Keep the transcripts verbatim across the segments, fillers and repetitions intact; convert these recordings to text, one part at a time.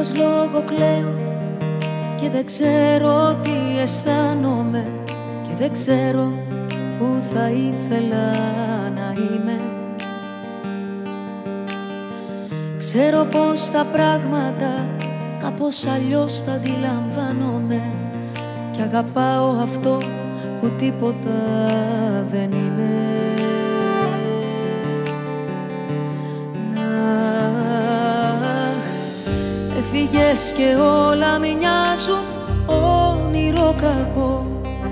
χωρίς λόγο κλαίω και δεν ξέρω τι αισθάνομαι και δεν ξέρω που θα ήθελα να είμαι. Ξέρω πως τα πράγματα κάπως αλλιώς τα αντιλαμβάνομαι και αγαπάω αυτό που τίποτα δεν είναι. Έφυγες και όλα μοιάζουν όνειρο κακό.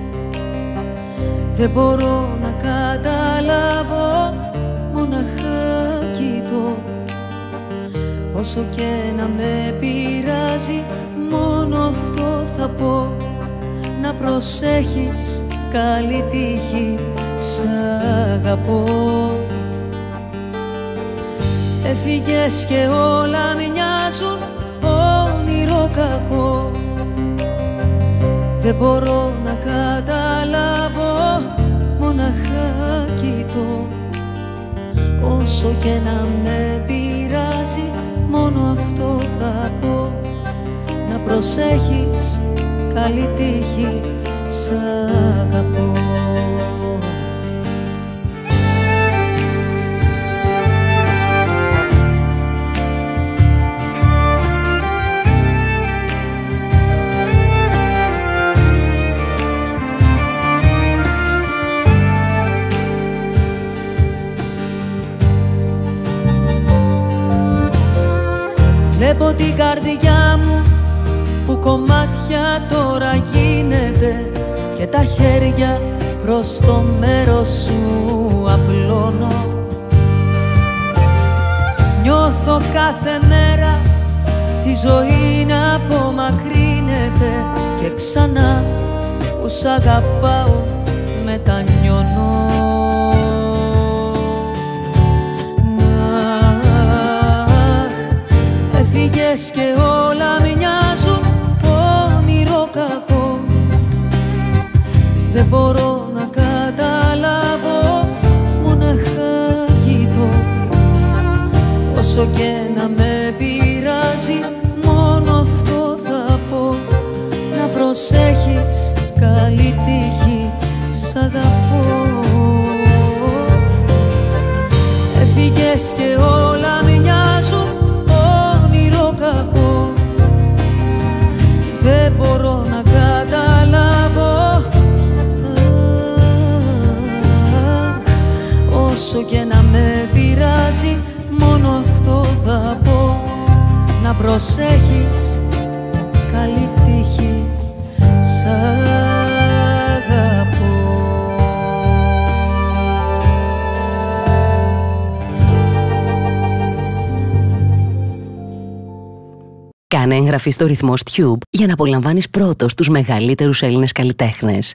Δεν μπορώ να καταλάβω, μοναχά κοιτώ. Όσο και να με πειράζει, μόνο αυτό θα πω: να προσέχεις, καλή τύχη, σ' αγαπώ. Έφυγες και όλα μοιάζουν όνειρο κακό. Δεν μπορώ να καταλάβω, μοναχά κοιτώ. Όσο και να με πειράζει, μόνο αυτό θα πω: να προσέχεις, καλή τύχη, σ' αγαπώ. Βλέπω την καρδιά μου που κομμάτια τώρα γίνεται και τα χέρια προς το μέρος σου απλώνω. Νιώθω κάθε μέρα τη ζωή να απομακρύνεται και ξανά που σ' αγαπάω μετανιώνω. Έφυγες και όλα μοιάζουν όνειρο κακό. Δεν μπορώ να καταλάβω, μοναχά κοιτώ. Όσο και να με πειράζει, μόνο αυτό θα πω: να προσέχεις, καλή τύχη, σ' αγαπώ. Έφυγες και όλα μοιάζουν κακό. Δεν μπορώ να καταλάβω, όσο και να με πειράζει, μόνο αυτό θα πω: να προσέχεις, καλή τύχη, σ' αγαπώ. Κάνε εγγραφή στο Ρυθμός Tube για να απολαμβάνεις πρώτος τους μεγαλύτερους Έλληνες καλλιτέχνες.